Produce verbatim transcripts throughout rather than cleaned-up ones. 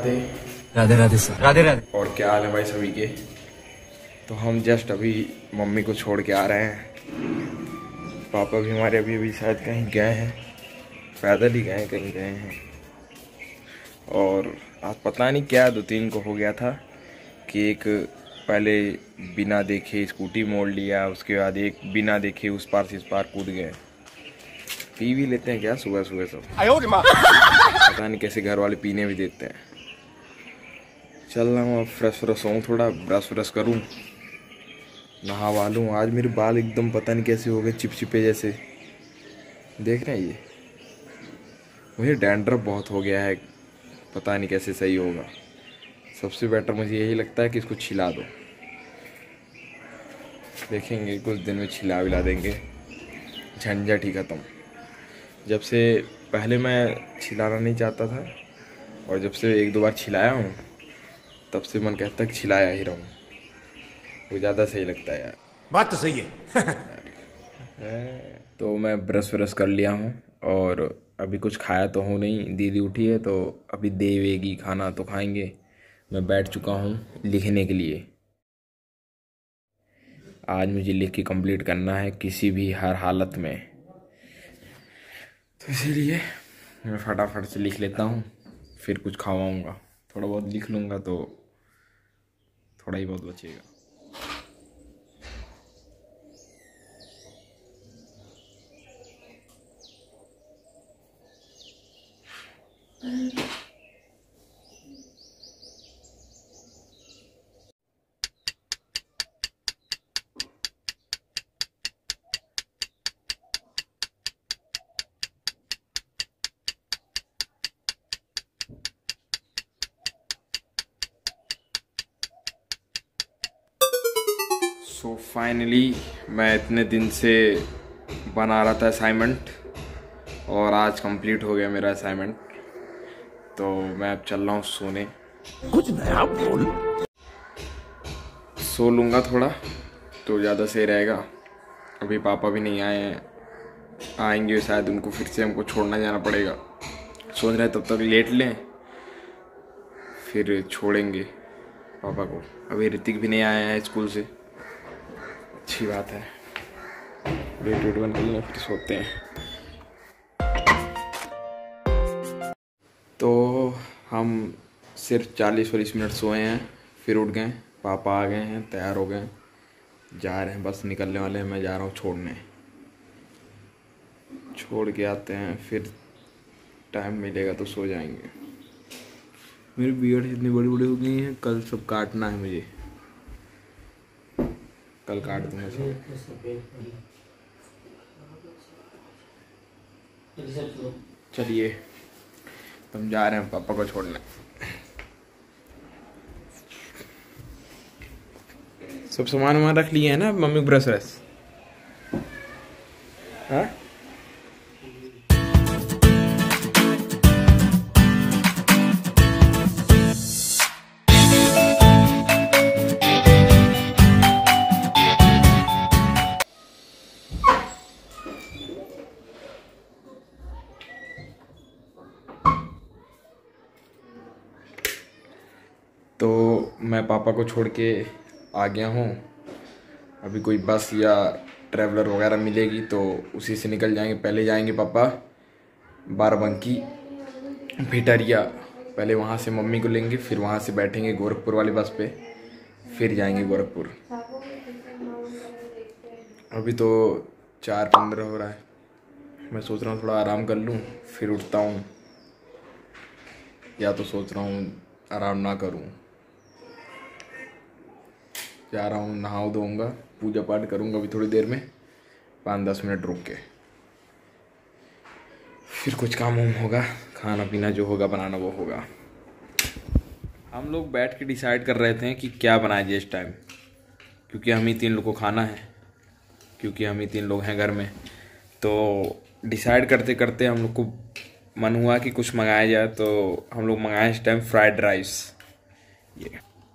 Radhe Radhe Radhe sir. Radhe Radhe. और क्या हाल है भाई सभी के। तो हम जस्ट अभी मम्मी को छोड़ के आ रहे हैं। पापा भी हमारे अभी अभी शायद कहीं गए हैं, पैदल ही गए कहीं गए हैं। और आज पता नहीं क्या दो तीन को हो गया था कि एक पहले बिना देखे स्कूटी मोड़ लिया, उसके बाद एक बिना देखे उस पार से इस पार कूद गए। पी भी लेते हैं क्या सुबह सुबह सब, पता नहीं कैसे घर वाले पीने भी देते हैं। चल रहा हूँ अब, फ्रेश फ्रेश हूँ, थोड़ा ब्रश व्रश करूँ, नहा वालूँ। आज मेरे बाल एकदम पता नहीं कैसे हो गए, चिपचिपे जैसे। देख रहे हैं ये, मुझे डैंड्रफ बहुत हो गया है, पता नहीं कैसे सही होगा। सबसे बेटर मुझे यही लगता है कि इसको छिला दो। देखेंगे कुछ दिन में छिला विला देंगे, झंझट ही ख़त्म। जब से पहले मैं छिलाना नहीं चाहता था और जब से एक दो बार छिलाया हूँ तब से मन कहता है कि छिलाया ही रहूँ, वो ज़्यादा सही लगता है यार। बात तो सही है। तो मैं ब्रश व्रश कर लिया हूँ और अभी कुछ खाया तो हूँ नहीं, दीदी उठी है तो अभी देवेगी खाना तो खाएंगे। मैं बैठ चुका हूँ लिखने के लिए। आज मुझे लिख के कंप्लीट करना है किसी भी हर हालत में, तो इसीलिए मैं फटाफट से लिख लेता हूँ, फिर कुछ खावाऊँगा। थोड़ा बहुत लिख लूँगा तो थोड़ा ही बहुत बचेगा। सो फाइनली मैं इतने दिन से बना रहा था असाइनमेंट और आज कंप्लीट हो गया मेरा असाइनमेंट। तो मैं अब चल रहा हूँ सोने। कुछ नया बोल। सो लूँगा थोड़ा तो ज़्यादा सही रहेगा। अभी पापा भी नहीं आए हैं, आएंगे शायद, उनको फिर से हमको छोड़ना जाना पड़ेगा। सोच रहे तब तक लेट लें फिर छोड़ेंगे पापा को। अभी ऋतिक भी नहीं आया है स्कूल से, अच्छी बात है। वेट वेट बन कर लें फिर सोते हैं। तो हम सिर्फ चालीस वालीस मिनट सोए हैं, फिर उठ गए। पापा आ गए हैं, तैयार हो गए, जा रहे हैं, बस निकलने वाले हैं। मैं जा रहा हूँ छोड़ने, छोड़ के आते हैं, फिर टाइम मिलेगा तो सो जाएंगे। मेरी बियर्ड इतनी बड़ी बड़ी हो गई हैं, कल सब काटना है मुझे, कल काट दूंगा सब। चलिए हम जा रहे हैं पापा को छोड़ने। सब सामान वामान रख लिए हैं ना मम्मी, ब्रश व्रश? हाँ तो मैं पापा को छोड़ के आ गया हूँ। अभी कोई बस या ट्रैवलर वगैरह मिलेगी तो उसी से निकल जाएंगे। पहले जाएंगे पापा बाराबंकी भिटरिया, पहले वहाँ से मम्मी को लेंगे, फिर वहाँ से बैठेंगे गोरखपुर वाली बस पे, फिर जाएंगे गोरखपुर। अभी तो चार पंद्रह हो रहा है, मैं सोच रहा हूँ थोड़ा आराम कर लूँ फिर उठता हूँ, या तो सोच रहा हूँ आराम ना करूँ। जा रहा हूँ, नहा धोऊंगा, पूजा पाठ करूँगा अभी थोड़ी देर में, पाँच दस मिनट रुक के, फिर कुछ काम वाम होगा, खाना पीना जो होगा बनाना वो होगा। हम लोग बैठ के डिसाइड कर रहे थे कि क्या बनाए जाए इस टाइम, क्योंकि हम ही तीन लोग को खाना है, क्योंकि हम ही तीन लोग हैं घर में। तो डिसाइड करते करते हम लोग को मन हुआ कि कुछ मंगाया जाए, तो हम लोग मंगाए इस टाइम फ्राइड राइस। ये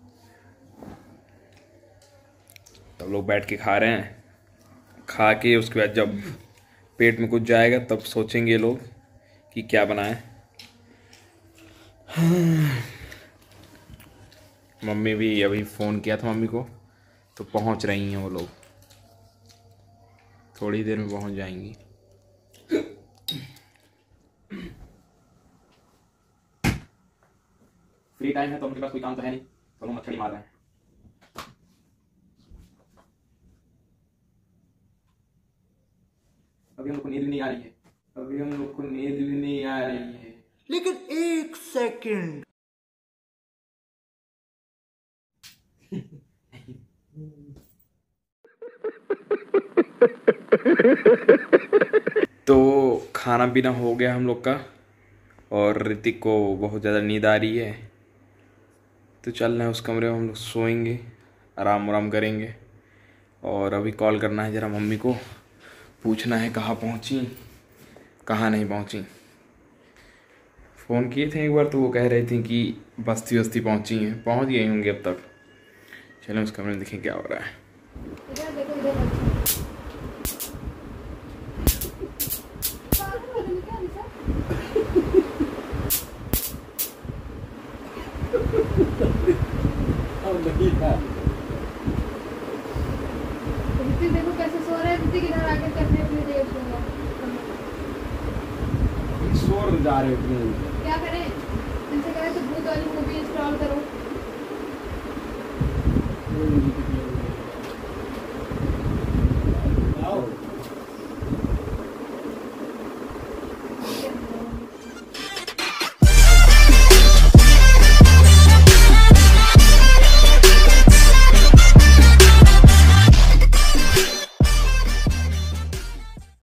तब लोग बैठ के खा रहे हैं, खा के उसके बाद जब पेट में कुछ जाएगा तब सोचेंगे लोग कि क्या बनाएं। मम्मी भी अभी फ़ोन किया था मम्मी को, तो पहुंच रही हैं वो लोग, थोड़ी देर में पहुंच जाएंगी। फ्री टाइम है तो उनके पास कोई काम तो है नहीं, तो हम मच्छली मार रहे हैं। अभी हम लोग को नींद भी नहीं आ रही है, अभी हम लोग को नींद भी नहीं आ रही है। लेकिन एक सेकंड। तो खाना पीना हो गया हम लोग का, और ऋतिक को बहुत ज़्यादा नींद आ रही है, तो चल रहे हैं उस कमरे में, हम लोग सोएंगे, आराम आराम करेंगे। और अभी कॉल करना है ज़रा मम्मी को, पूछना है कहाँ पहुँची कहाँ नहीं पहुँची। फ़ोन किए थे एक बार तो वो कह रही थी कि बस्ती बस्ती पहुँची हैं, पहुँच गई होंगी अब तक। चलें उस कमरे में देखें क्या हो रहा है। इधर देखो, इधर देखो। ऋतिक देखो कैसे सो रहा है। ऋतिक इधर आके करने अपनी देर सोगा। शोर जा रहे हो क्या करें? इनसे कहे तो भूत वाली मूवी इंस्टॉल करो।